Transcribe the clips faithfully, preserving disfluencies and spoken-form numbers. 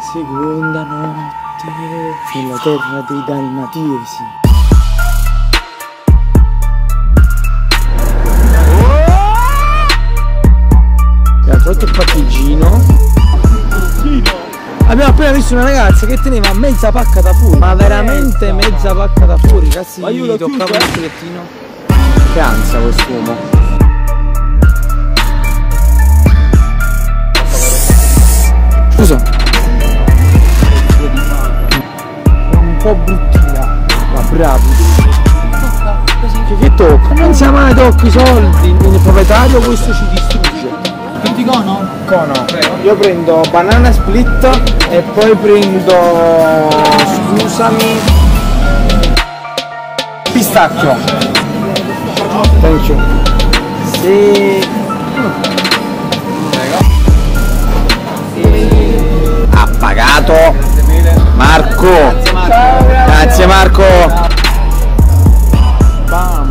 Seconda notte nella terra dei dalmatesi. Abbiamo fatto il pattigino. Abbiamo appena visto una ragazza che teneva mezza pacca da fuori. Ma veramente mezza pacca da fuori, ragazzi. Ma io lo toccavo un pochettino. Che ansia quest'uomo. Scusa. Un po' bruttina, ma bravo. Che, che tocca? Non sia mai tocchi i soldi. Il proprietario questo ci distrugge. Tutti cono? Cono. Io prendo banana split e poi prendo, scusami, pistacchio. Thank you. Sì. Ha pagato Marco. Grazie Marco. Bam.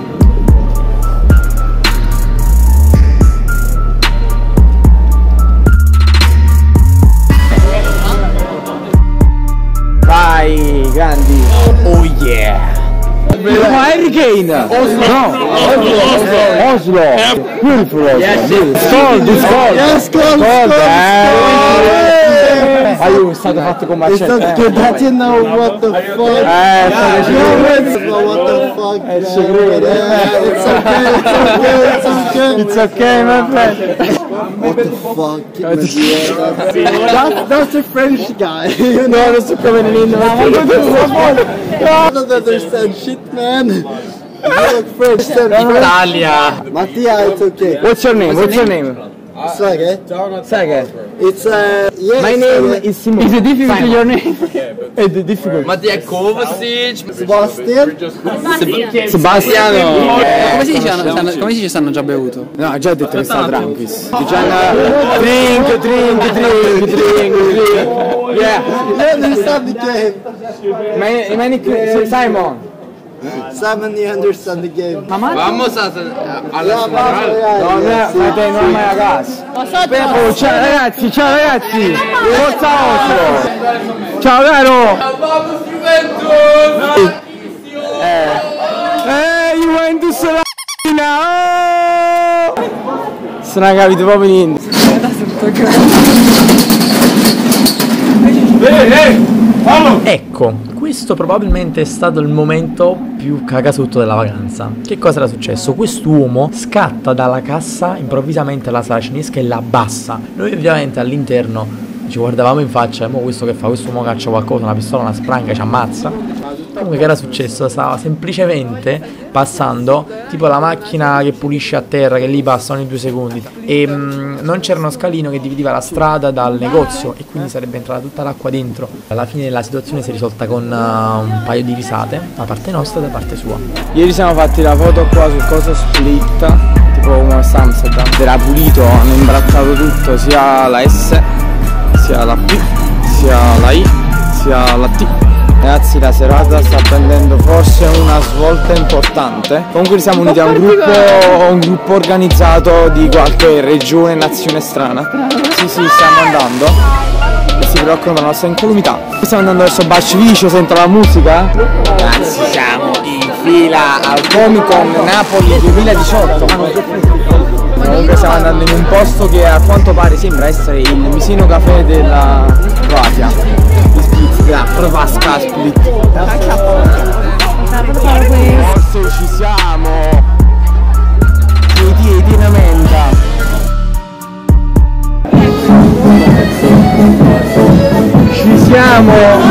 Vai, grandi. Oh yeah. Ma Harry Kane. Oslo. No. Oslo. Oslo. Oslo. Beautiful Oslo. Yes, yes. Gold, it's gold. Yes, gold. Gold. Ah, io è stato fatto con Marcello. That you know what the fuck. Eh, What the fuck. È segreto. It's okay, it's okay, it's okay. It's okay, my friend. What the fuck? That's, that's a French guy. You know, No, non sto capendo niente. I don't understand shit, man. You look French. Italia. Mattia, it's okay. What's your name? What's your name? It's okay. Sai che? It's uh, yes. My name is Simon. Is it difficult Simon. your name? It's difficult. Mattia Kovacic, Sebastian. Sebastiano. Come si dice hanno, come si dice stanno già bevuto? No, già detto che sta tranquis. Drink, drink, drink, drink, drink. Yeah. You understand the game. My, my nickname Simon. Simon, you understand the game. vamos a, alla Yeah, centrale. yeah, No, yeah, no, te non mai a casa. Oh, ciao ragazzi, ciao ragazzi. Forza Oslo. Ciao caro. Vamos Juventus! Eh, eh, Juventus la oh! Se non capito proprio niente. Ecco, questo probabilmente è stato il momento più cagasutto della vacanza. Che cosa era successo? Quest'uomo scatta dalla cassa improvvisamente la sala cinesca e la abbassa. Noi ovviamente all'interno ci guardavamo in faccia, e mo questo che fa? Quest'uomo caccia qualcosa, una pistola, una spranga, ci ammazza. Comunque che era successo? Stava semplicemente passando tipo la macchina che pulisce a terra, che lì passa ogni due secondi, e mh, non c'era uno scalino che divideva la strada dal negozio e quindi sarebbe entrata tutta l'acqua dentro. Alla fine la situazione si è risolta con uh, un paio di risate da parte nostra e da parte sua. Ieri siamo fatti la foto qua sul coso split, tipo come Amsterdam, era pulito, hanno imbrattato tutto, sia la S, sia la P, sia la I, sia la T. Ragazzi, la serata sta prendendo forse una svolta importante. Comunque siamo uniti a un gruppo, un gruppo organizzato di qualche regione, nazione strana. Sì, sì, stiamo andando e si preoccupano della nostra incolumità. Stiamo andando verso Baccivicio, sento la musica. Ragazzi, siamo in fila al Comic Con Napoli duemiladiciotto. Comunque stiamo andando in un posto che a quanto pare sembra essere il Misino Caffè della Croatia. La Provasca Split. Forse ci siamo. Tieni, tieni menta. Ci siamo.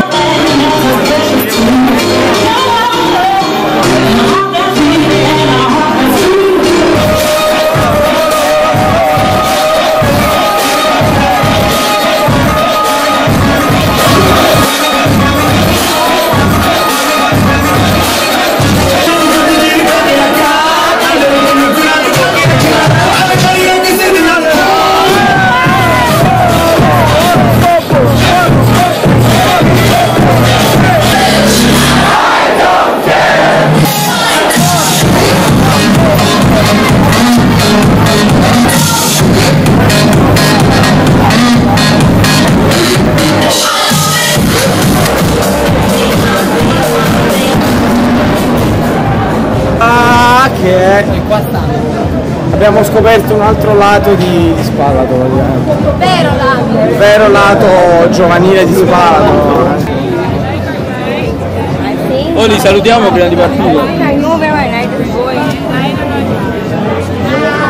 perché abbiamo scoperto un altro lato di, di Spalato, Vero lato. il vero lato giovanile di Spalato. Oh, li salutiamo prima di partire. I know where I like this boy.